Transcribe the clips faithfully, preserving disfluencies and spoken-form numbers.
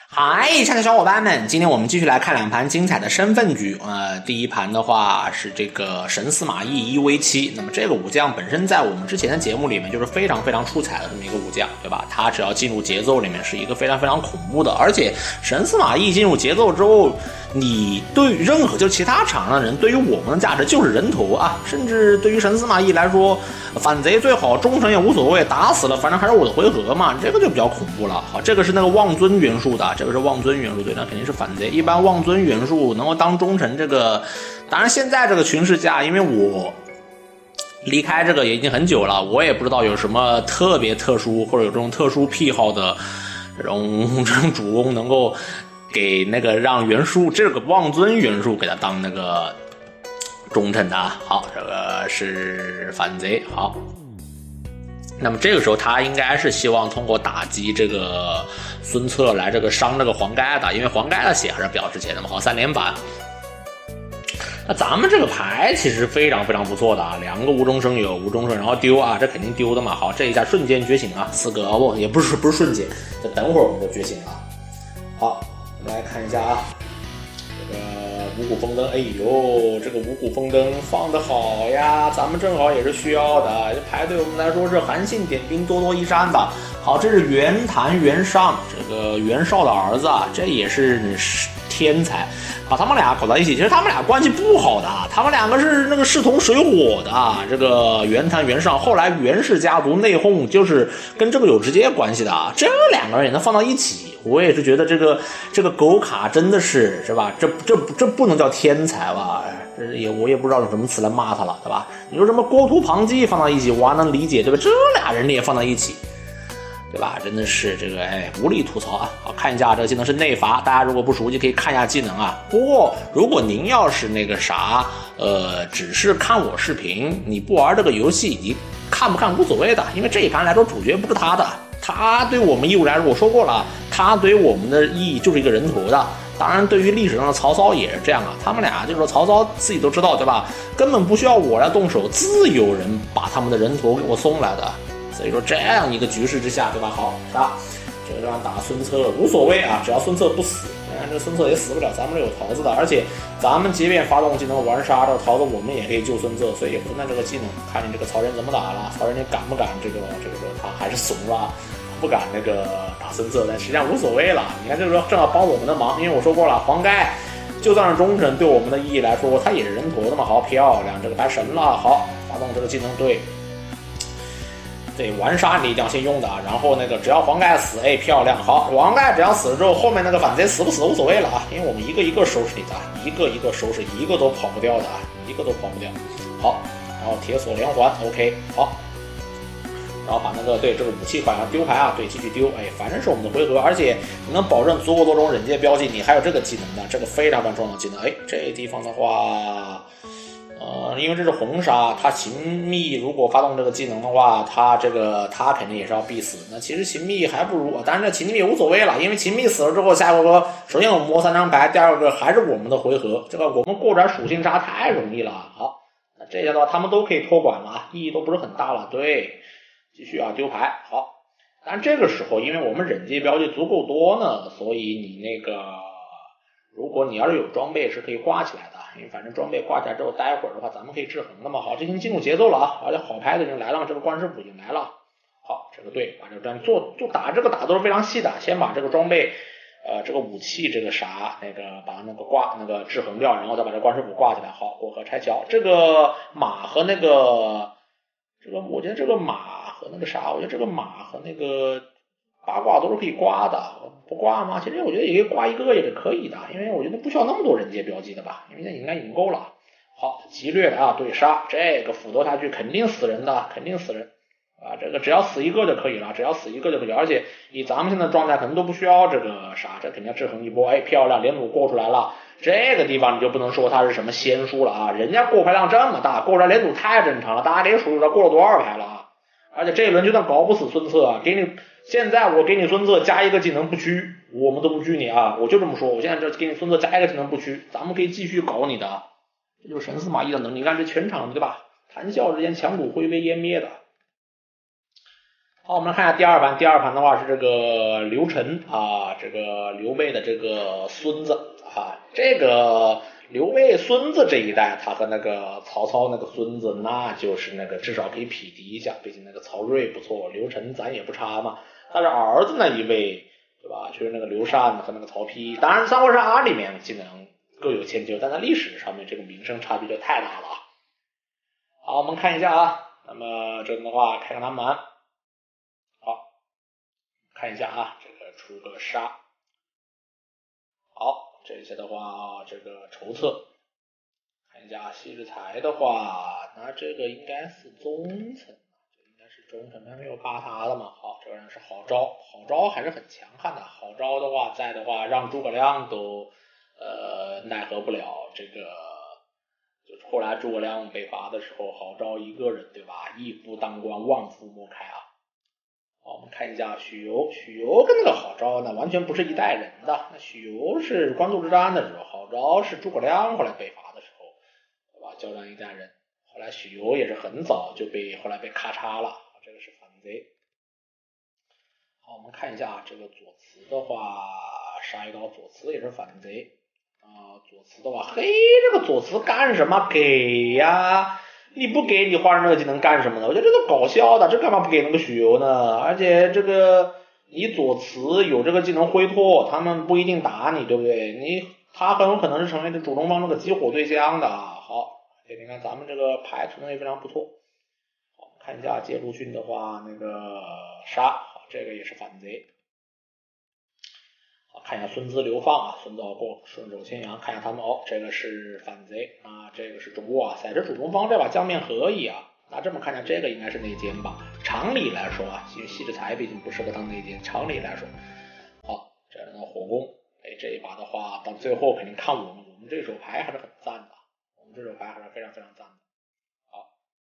嗨，亲爱的小伙伴们，今天我们继续来看两盘精彩的身份局。呃，第一盘的话是这个神司马懿一 v 七，那么这个武将本身在我们之前的节目里面就是非常非常出彩的这么一个武将，对吧？他只要进入节奏里面是一个非常非常恐怖的，而且神司马懿进入节奏之后，你对任何就是其他场上的人对于我们的价值就是人头啊，甚至对于神司马懿来说，反贼最好，忠臣也无所谓，打死了反正还是我的回合嘛，这个就比较恐怖了。好，这个是那个望尊元素的，这个是望尊元素，对，那肯定是反贼。一般望尊元素能够当忠臣，这个当然现在这个群势下，因为我离开这个也已经很久了，我也不知道有什么特别特殊或者有这种特殊癖好的这种这种主公能够给那个让元素这个望尊元素给他当那个忠臣的。好，这个是反贼。好，那么这个时候他应该是希望通过打击这个孙策来这个伤这个黄盖的，因为黄盖的血还是比较值钱的嘛。好，三连板。那咱们这个牌其实非常非常不错的啊，两个无中生有，无中生有，然后丢啊，这肯定丢的嘛。好，这一下瞬间觉醒啊，四个哦不，也不是不是瞬间，这等会儿我们就觉醒了。好，我们来看一下啊，这个五谷丰登，哎呦，这个五谷丰登放得好呀，咱们正好也是需要的，这牌对我们来说是韩信点兵，多多益善的。好，这是袁谭袁尚，这个袁绍的儿子啊，这也是天才。把他们俩搞到一起，其实他们俩关系不好的，他们两个是那个势同水火的。这个袁谭袁尚，后来袁氏家族内讧，就是跟这个有直接关系的。这两个人也能放到一起，我也是觉得这个这个狗卡真的是是吧？这这这不能叫天才吧？这也我也不知道用什么词来骂他了，对吧？你说什么郭图庞纪放到一起，我还能理解，对吧？这俩人你也放到一起。对吧？真的是这个哎，无力吐槽啊！好，看一下这个技能是内伐，大家如果不熟悉可以看一下技能啊。不过如果您要是那个啥，呃，只是看我视频，你不玩这个游戏，你看不看无所谓的，因为这一盘来说主角不是他的，他对我们义务来说，我说过了，他对我们的意义就是一个人头的。当然，对于历史上的曹操也是这样啊，他们俩就是说曹操自己都知道，对吧？根本不需要我来动手，自有人把他们的人头给我送来的。所以说这样一个局势之下，对吧？好打，这个让打孙策无所谓啊，只要孙策不死，但是这孙策也死不了，咱们这有桃子的，而且咱们即便发动技能玩杀这个桃子，我们也可以救孙策，所以也不存在这个技能。看你这个曹仁怎么打了，曹仁你敢不敢这个这个他还是怂了，不敢那个打孙策，但实际上无所谓了。你看这个时候正好帮我们的忙，因为我说过了，黄盖就算是忠臣，对我们的意义来说，他也是人头的嘛。好漂亮，这个牌神了，好发动这个技能，对。对，玩杀你一定要先用的啊，然后那个只要黄盖死，哎，漂亮，好，黄盖只要死了之后，后面那个反贼死不死无所谓了啊，因为我们一个一个收拾你的，一个一个收拾，一个都跑不掉的啊，一个都跑不掉。好，然后铁锁连环 ，OK， 好，然后把那个对这个武器款上丢牌啊，对，继续丢，哎，反正是我们的回合，而且你能保证足够多种忍界标记，你还有这个技能的，这个非常非常重要的技能，哎，这地方的话。呃，因为这是红杀，他秦密如果发动这个技能的话，他这个他肯定也是要必死。那其实秦密还不如，当然这秦密也无所谓了，因为秦密死了之后，下回合首先我们摸三张牌，第二个还是我们的回合，这个我们过转属性杀太容易了。好，那这样的话他们都可以托管了，意义都不是很大了。对，继续啊丢牌。好，但这个时候因为我们忍界标记足够多呢，所以你那个如果你要是有装备是可以挂起来的。因为反正装备挂起来之后，待会儿的话咱们可以制衡的嘛。好，这已经进入节奏了啊，而且好牌子已经来了，这个关师傅已经来了。好，这个对，把这个战做就打这个打都是非常细的，先把这个装备，呃，这个武器这个啥那个把那个挂那个制衡掉，然后再把这个关师傅挂起来。好，过河拆桥，这个马和那个这个我觉得这个马和那个啥，我觉得这个马和那个八卦都是可以刮的，不刮吗？其实我觉得也可以刮一个也是可以的，因为我觉得不需要那么多人界标记的吧，因为现在应该已经够了。好，激烈的啊对杀，这个斧头下去肯定死人的，肯定死人啊！这个只要死一个就可以了，只要死一个就可以，而且以咱们现在的状态可能都不需要这个啥，这肯定要制衡一波。哎，漂亮，连弩过出来了，这个地方你就不能说它是什么仙术了啊，人家过牌量这么大，过出来连弩太正常了，大家得数数他过了多少牌了啊！而且这一轮就算搞不死孙策啊，给你现在我给你孙策加一个技能不屈，我们都不拘你啊，我就这么说，我现在这给你孙策加一个技能不屈，咱们可以继续搞你的，这就是神司马懿的能力。你看这全场对吧，谈笑之间强弩灰飞烟灭的。 好，我们看一下第二盘。第二盘的话是这个刘晨啊，这个刘备的这个孙子啊，这个刘备孙子这一代，他和那个曹操那个孙子，那就是那个至少可以匹敌一下。毕竟那个曹睿不错，刘晨咱也不差嘛。但是儿子那一位，对吧？就是那个刘禅和那个曹丕，当然《三国杀》里面技能各有千秋，但在历史上面这个名声差距就太大了。好，我们看一下啊，那么这样的话开个南蛮。看一下啊，这个出个杀。好，这些的话，这个筹策。看一下西之财的话，那这个应该是中层，这应该是中层，还没有扒他的嘛。好，这个人是郝昭，郝昭还是很强悍的。郝昭的话，在的话让诸葛亮都呃奈何不了这个。就是后来诸葛亮北伐的时候，郝昭一个人，对吧？一夫当关，万夫莫开啊。好，我们看一下许攸，许攸跟那个郝昭呢完全不是一代人的。那许攸是官渡之战的时候，郝昭是诸葛亮后来北伐的时候，对吧？交战一代人。后来许攸也是很早就被后来被咔嚓了，这个是反贼。好，我们看一下这个左慈的话，杀一刀，左慈也是反贼啊、呃。左慈的话，嘿，这个左慈干什么？给呀！你不给你换这个技能干什么呢？我觉得这都搞笑的，这干嘛不给那个许攸呢？而且这个你左慈有这个技能挥拓，他们不一定打你，对不对？你他很有可能是成为这主动方这个激活对象的啊。好，你看咱们这个牌存的也非常不错。好，看一下杰鲁逊的话，那个杀，好，这个也是反贼。好，看一下孙资流放啊，孙子傲过，顺手牵羊，看一下他们哦，这个是反贼啊，这个是中哇塞，这主攻方这把酱面何以啊？那这么看一下，这个应该是内奸吧？常理来说啊，因为西之财毕竟不适合当内奸，常理来说，好，这样的火攻，哎，这一把的话，到最后肯定看我们，我们这手牌还是很赞的，我们这手牌还是非常非常赞的。好，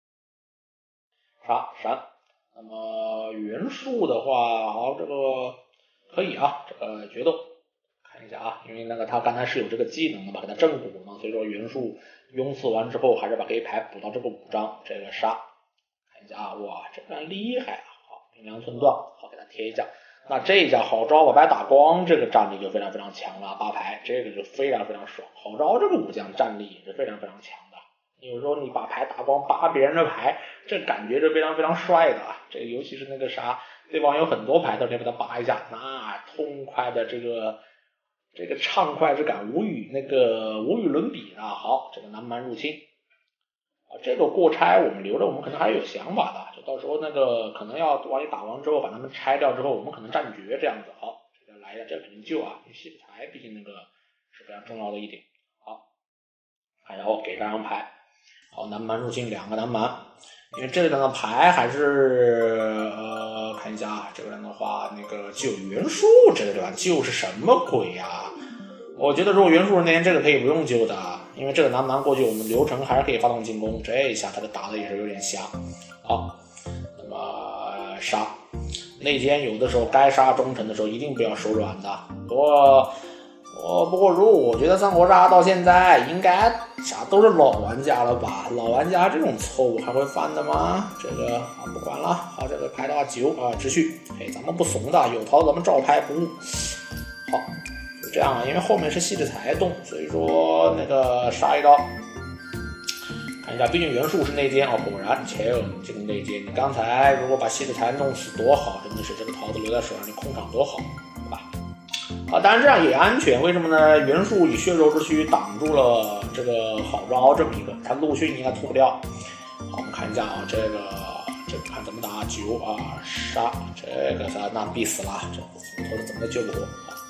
杀闪，那么袁术的话，好，这个。可以啊，这个决斗看一下啊，因为那个他刚才是有这个技能的嘛，给他正补嘛，所以说元素拥刺完之后，还是把黑牌补到这个五张，这个杀看一下啊，哇，这个人厉害啊！好，平凉寸断，好给他贴一下。那这一下郝昭把牌打光，这个战力就非常非常强了，八牌这个就非常非常爽。郝昭这个武将战力也是非常非常强的，有时候你把牌打光扒别人的牌，这感觉是非常非常帅的啊！这尤其是那个啥。对方有很多牌都可以把它扒一下，那痛快的这个这个畅快之感无与那个无与伦比的。好，这个南蛮入侵啊，这个过拆我们留着，我们可能还是有想法的，就到时候那个可能要万一打完之后把他们拆掉之后，我们可能战绝这样子。好，这个来一下，这个肯定救啊，因为西子牌毕竟那个是非常重要的一点。好，然后给张牌，好，南蛮入侵两个南蛮。因为这个人的牌还是呃，看一下啊，这个人的话，那个救元术这个对吧？救是什么鬼呀、啊？我觉得如果元术那天这个可以不用救的，因为这个南蛮过去我们流程还是可以发动进攻，这一下他的打的也是有点瞎。好，那么杀内奸有的时候该杀忠臣的时候一定不要手软的。不过哦，不过如果我觉得三国杀到现在应该啥都是老玩家了吧？老玩家这种错误还会犯的吗？这个啊不管了，好，这个牌的话九啊持续，哎，咱们不怂的，有桃咱们照拍不误。好，就这样啊，因为后面是西之财动，所以说那个杀一刀，看一下，毕竟元术是内奸哦，果然切尔这个内奸，你刚才如果把西之财弄死多好，真的是这个桃子留在手上，你控场多好，对吧？啊，当然这样也安全，为什么呢？袁术以血肉之躯挡住了这个郝昭这么一个，他陆逊应该突不掉。好，我们看一下啊，这个这个看怎么打九啊杀，这个杀那必死了，这斧头是怎么都救不活。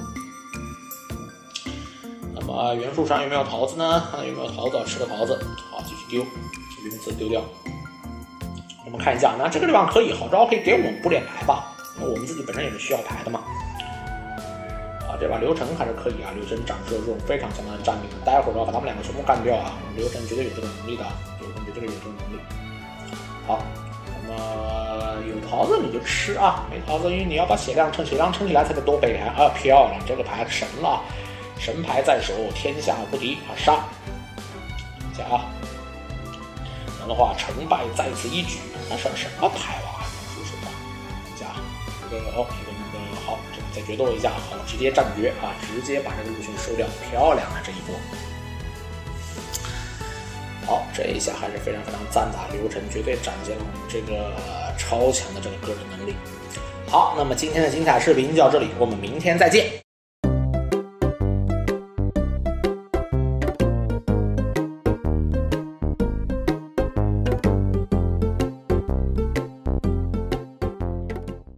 那么袁术上有没有桃子呢？看有没有桃子，吃个桃子，好继续丢，云刺丢掉。我们看一下，那这个地方可以，郝昭可以给我们补点牌吧，因为我们自己本身也是需要牌的嘛。啊，这把刘成还是可以啊，刘成展示了这种非常强大的战力，待会儿要把他们两个全部干掉啊，刘成绝对有这个能力的，刘成绝对有这个能力。好，那么有桃子你就吃啊，没桃子因为你要把血量撑血量撑起来才能多北牌啊，漂亮，这个牌神了，神牌在手，天下无敌啊，杀！看一下啊，这样的话成败在此一举，那算什么牌哇？说实话， 这个哦，这个那个好，这个再决斗一下，好，直接战决啊，直接把这个陆逊收掉，漂亮啊这一波。好，这一下还是非常非常赞的，刘晨绝对展现了我们这个超强的这个个人能力。好，那么今天的精彩视频就到这里，我们明天再见。